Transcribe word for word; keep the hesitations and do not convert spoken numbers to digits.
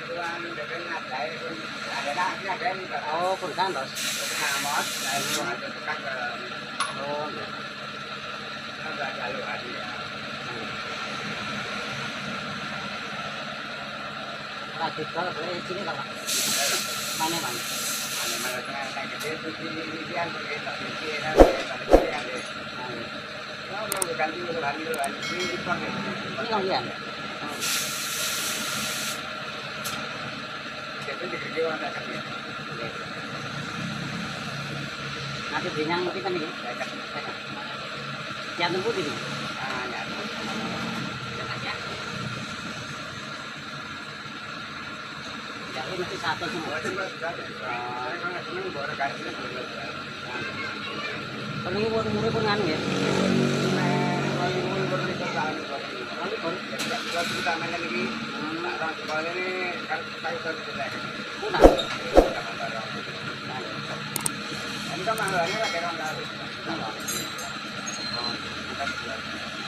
Oh, pun kantos. Oh, nggih. Lagi kalau boleh sini kalau mana mana. Ini kalian. Nanti binyang kita nih. Yang tunggu di sini. Ya, ini masih satu semua. Kalau ini buat umurnya pun nganu ya. Punah. Ini kan mahalnya lah kayak orang lain.